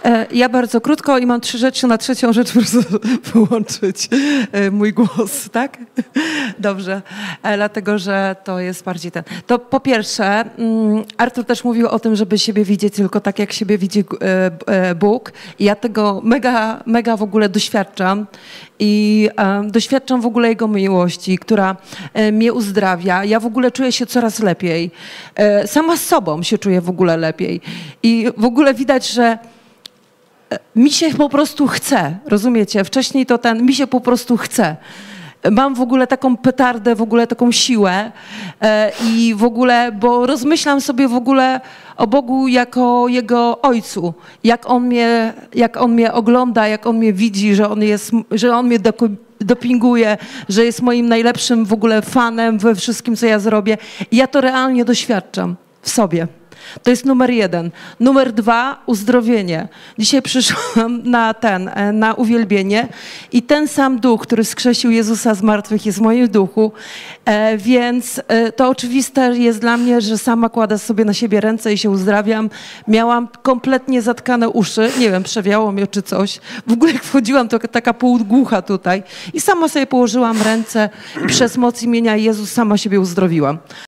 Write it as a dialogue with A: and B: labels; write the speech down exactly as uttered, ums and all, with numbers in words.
A: Ja bardzo krótko i mam trzy rzeczy, na trzecią rzecz po prostu wyłączyć mój głos, tak? Dobrze, dlatego, że to jest bardziej ten. To po pierwsze, Artur też mówił o tym, żeby siebie widzieć tylko tak, jak siebie widzi Bóg. I ja tego mega, mega w ogóle doświadczam. I um, doświadczam w ogóle Jego miłości, która e, mnie uzdrawia. Ja w ogóle czuję się coraz lepiej. E, sama z sobą się czuję w ogóle lepiej. I w ogóle widać, że mi się po prostu chce, rozumiecie? Wcześniej to ten, mi się po prostu chce. Mam w ogóle taką petardę, w ogóle taką siłę e, i w ogóle, bo rozmyślam sobie w ogóle o Bogu jako Jego Ojcu. Jak On mnie, jak on mnie ogląda, jak On mnie widzi, że On, jest, że on mnie dopinguje, że jest moim najlepszym w ogóle fanem we wszystkim, co ja zrobię. I ja to realnie doświadczam w sobie. To jest numer jeden. Numer dwa, uzdrowienie. Dzisiaj przyszłam na ten, na uwielbienie i ten sam duch, który wskrzesił Jezusa z martwych, jest w moim duchu, e, więc e, to oczywiste jest dla mnie, że sama kładę sobie na siebie ręce i się uzdrawiam. Miałam kompletnie zatkane uszy, nie wiem, przewiało mnie czy coś. W ogóle jak wchodziłam, to taka półgłucha tutaj i sama sobie położyłam ręce i przez moc imienia Jezus sama siebie uzdrowiłam.